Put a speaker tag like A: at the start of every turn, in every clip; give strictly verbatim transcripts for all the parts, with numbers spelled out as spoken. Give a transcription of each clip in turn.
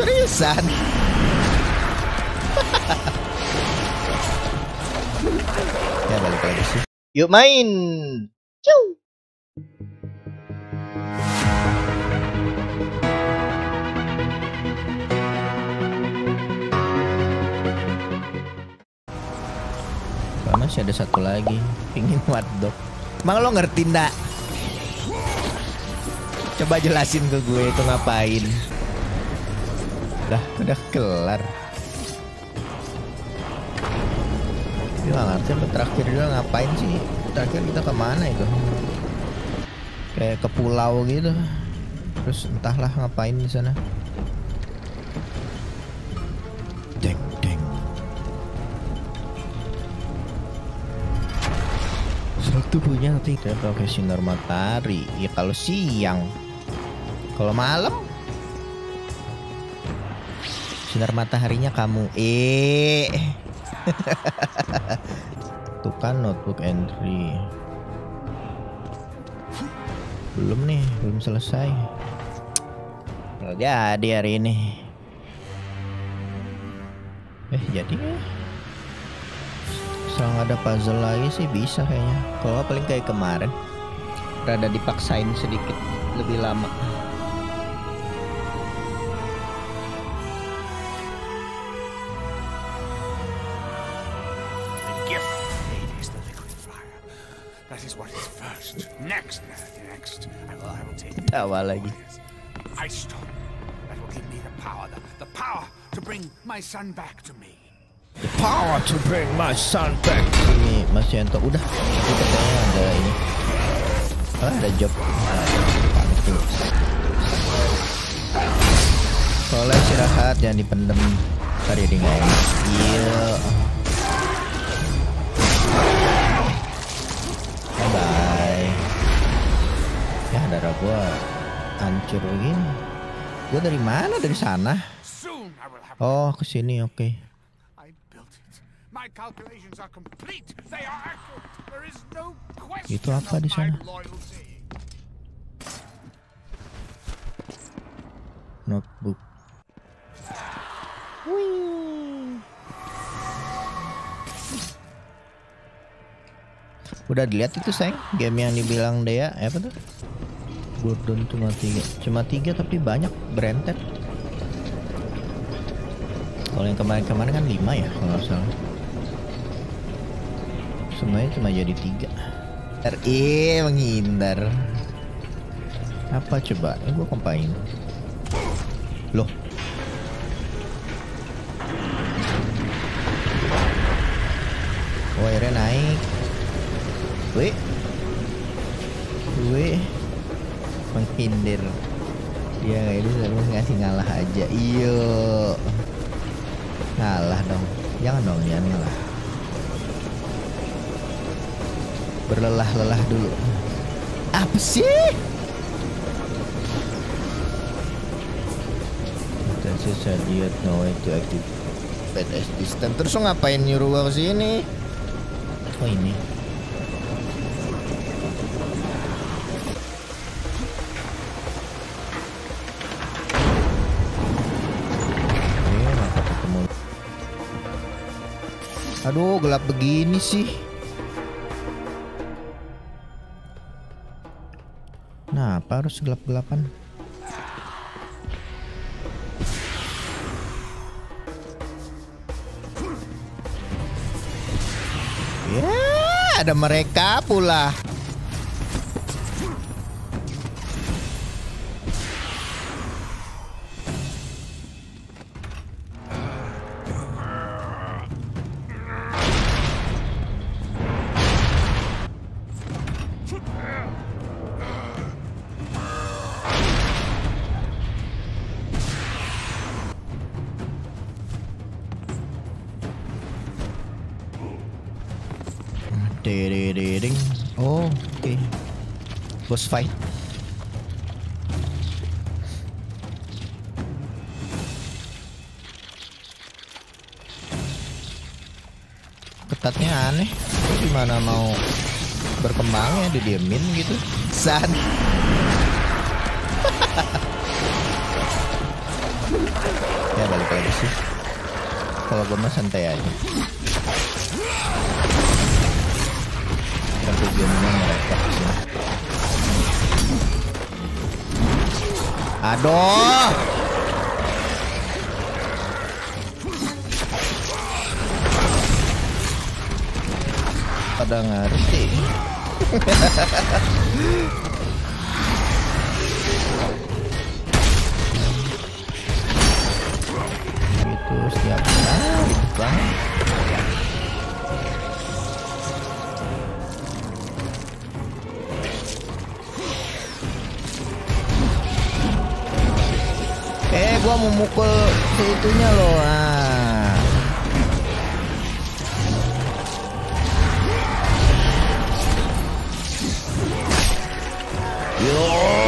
A: Seriusan? Ya balik lagi sih. Yuk main. Ciu. Masih ada satu lagi. Pingin wadok. Emang lo ngerti ndak? Coba jelasin ke gue itu ngapain. Udah, udah kelar. Dia gak ngerti apa terakhir dia ngapain sih. Terakhir kita kemana itu? Kayak ke pulau gitu. Terus entahlah ngapain di sana. Deng deng. Satu punya nanti kita pakai sinar matahari. Ya kalau siang. Kalau malam sinar mataharinya kamu. Eh. Tuh kan notebook entry. Belum nih, belum selesai. Nggak jadi hari ini. Eh jadi nggak? Asal nggak ada puzzle lagi sih bisa kayaknya. Kalau paling kayak kemarin, rada dipaksain sedikit lebih lama. Tawa lagi.
B: Ice stone. That will give me the power, the, the power to bring my son back to me.
A: The power to bring my son back to me. Mas Yanto udah. Itu katanya ada ini. Ah, ada job. Soalnya istirahat jangan dipendem. Ntar jadi nggak enak. Iya. Bye bye. Ya darah gua hancur begini. Gua dari mana? Dari sana. Oh kesini oke. Okay. Itu apa di sana? Notebook. Wih. Udah dilihat itu sayang game yang dibilang Dea apa tuh? Gordon cuma tiga, cuma tiga tapi banyak berentet. Kalau yang kemarin-kemarin kan lima ya kalau nggak salah. Semuanya cuma jadi tiga. R E menghindar. Apa coba? Eh gua kompain. Loh. Oh airnya naik. Wih. Wih. Menghindar. Dia nggak itu selalu ngasih ngalah aja. Iyo. Ngalah dong. Jangan dong jangan ngalah. Berlelah-lelah dulu. Apa sih? Tensi saya no way to activate as distant. Terus lo ngapain nyuruh gua ke sini? Oh ini. Aduh gelap begini sih. Nah apa harus gelap-gelapan? Ya ada mereka pula. Dedededeng. Oh, oke. Okay. Boss fight. Ketatnya aneh. Gimana mau berkembangnya didiemin gitu? San. Kalau gue mah santai aja. Tapi gamenya mereka sih. Aduh. Pada ngerti. Itu setiap ah, ribet banget. Eh, gua mau mukul seitunya loh. Ah. Yo.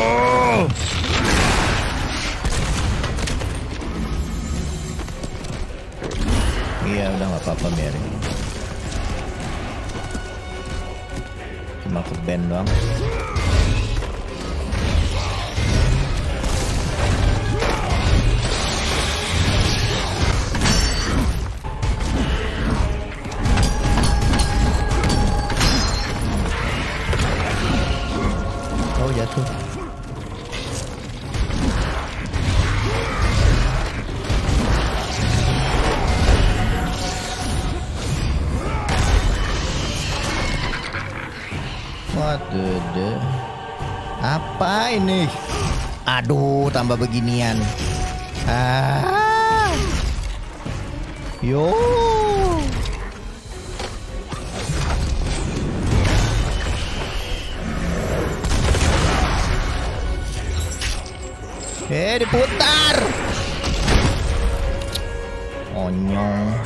A: Iya, udah nggak apa-apa, Mary. Cuma ke band doang. Oh, jatuh. What the, the apa ini? Aduh, tambah beginian. Ah. Yo. Eh, diputar. Onyong.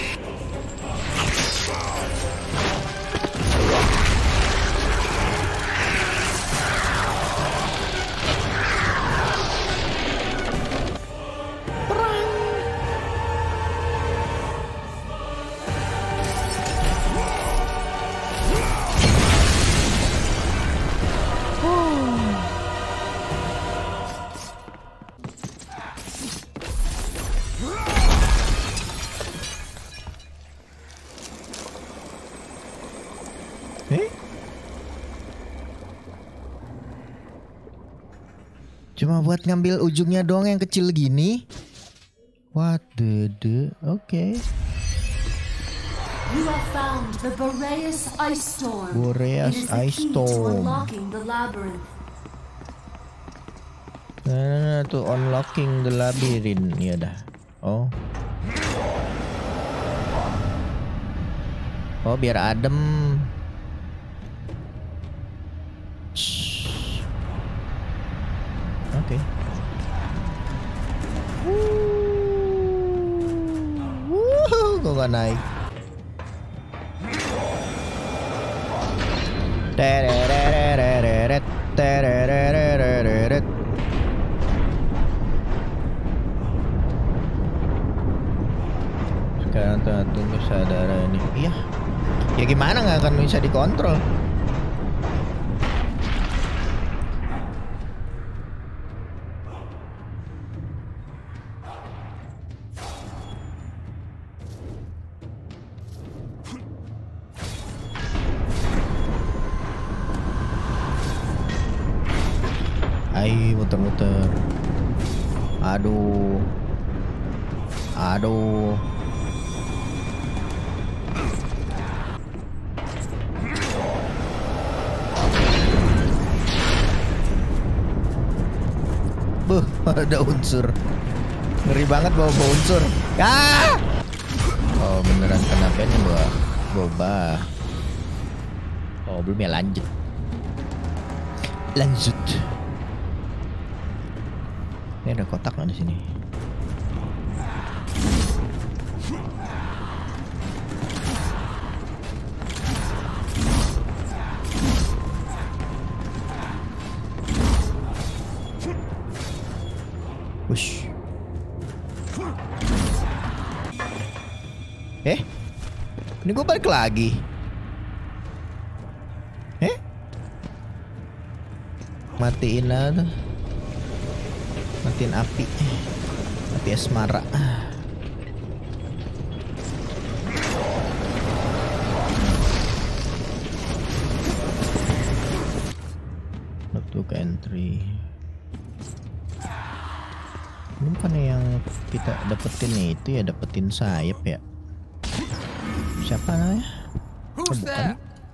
A: Eh? Cuma buat ngambil ujungnya doang yang kecil gini. What the the? Oke. Okay.
C: You have found the Boreas Ice Storm.
A: Boreas Ice Storm.
C: Unlocking the labyrinth.
A: Nah, tuh unlocking the labyrinth. Iya dah. Oh. Oh, biar adem. Oke. Okay. Wuh, kok gak naik? Terererereret, terererereret. Sekarang tunggu saudara ini. Iya. Ya gimana, nggak akan bisa dikontrol. Ayo muter-muter. Aduh. Aduh. Buh, ada unsur. Ngeri banget bawa bawa unsur. Ah! Oh, beneran kena ban bawa boba. Oh, belum ya, lanjut. Lanjut. Ini ada kotak nggak di sini? Wush. Eh? Ini gue balik lagi. Eh? Matiin lah tuh. Matiin api. Api asmara. entry. Ini bukannya yang kita dapetin itu ya, dapetin sayap ya? Siapa namanya? Oh,
B: Who's there?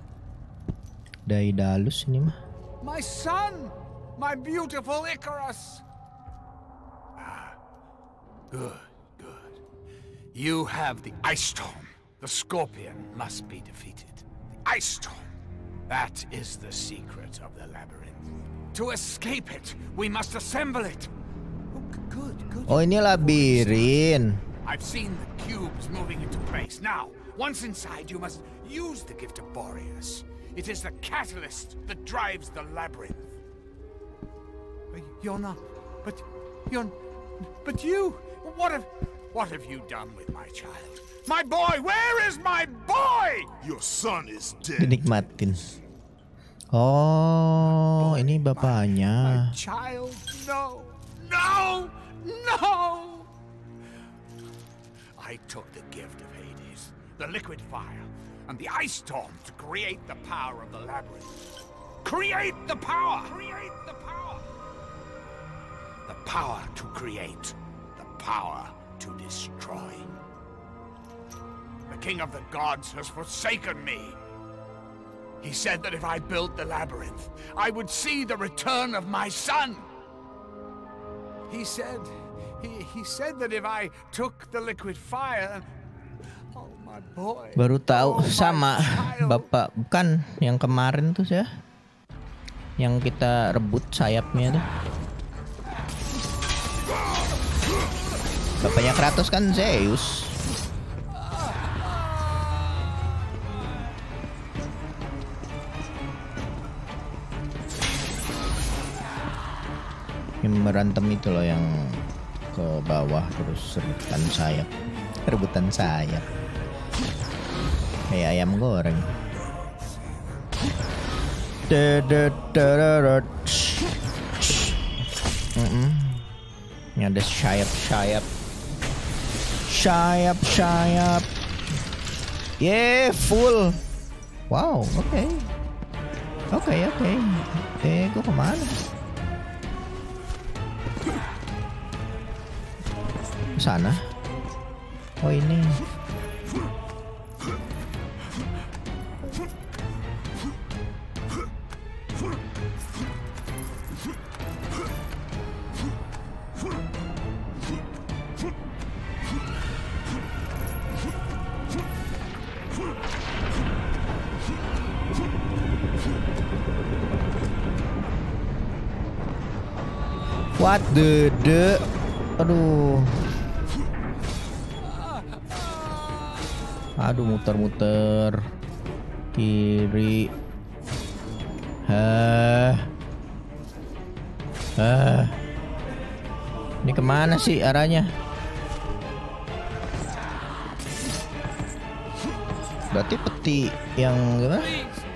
A: Daedalus ini mah.
B: My son! My beautiful Icarus! Ah, good, good. You have the Ice Storm. The Scorpion must be defeated. The Ice Storm. That is the secret of the labyrinth. To escape it, we must assemble it. Oh, good, good.
A: Oh, ini labirin.
B: I've seen the cubes moving into place. Now, once inside, you must use the gift of Boreas. It is the catalyst that drives the labyrinth. You're not, but you're, but you. What have, what have you done with my child? My boy, where is my boy?
D: Your son is dead.
A: Dinikmatin. Oh, ini bapaknya.
B: My child, no, no, no. I took the gift of Hades, the liquid fire, and the ice storm to create the power of the labyrinth. Create the power! Create the power! The power to create, the power to destroy. The king of the gods has forsaken me. He said that if I built the labyrinth, I would see the return of my son. He said, he, he said that if I took the liquid fire, oh my boy.
A: Baru tahu
B: oh,
A: sama bapak, bukan yang kemarin tuh ya, yang kita rebut sayapnya tuh. Bapaknya Kratos kan Zeus. Yang berantem itu loh, yang ke bawah terus rebutan sayap. Rebutan sayap. Kayak ayam goreng. Mm-mm. Ini ada sayap-sayap. Sayap-sayap. Yeah, full. Wow, oke. Okay. Oke, okay, oke. Okay. Eh, gua kemana? Sana. Oh, ini. What the the aduh aduh muter-muter kiri. Hah Hah ini kemana sih arahnya? Berarti peti yang gimana?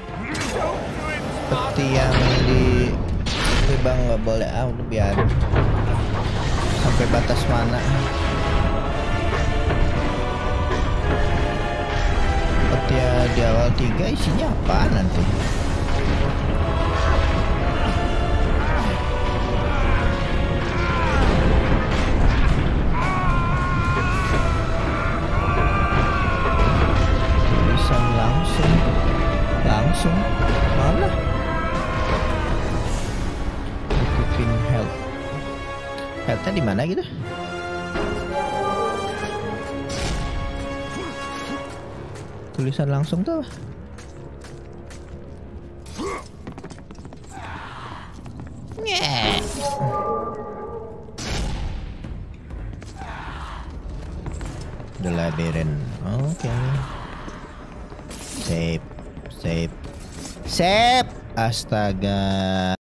A: Peti yang di ini bang nggak boleh, ah udah biar sampai batas mana. Peti di awal tiga isinya apa nanti? Bisa langsung langsung mana? Health, healthnya di mana gitu? Tulisan langsung tuh. Yeah. The labyrinth. Oke. Okay. Save, save, save. Astaga.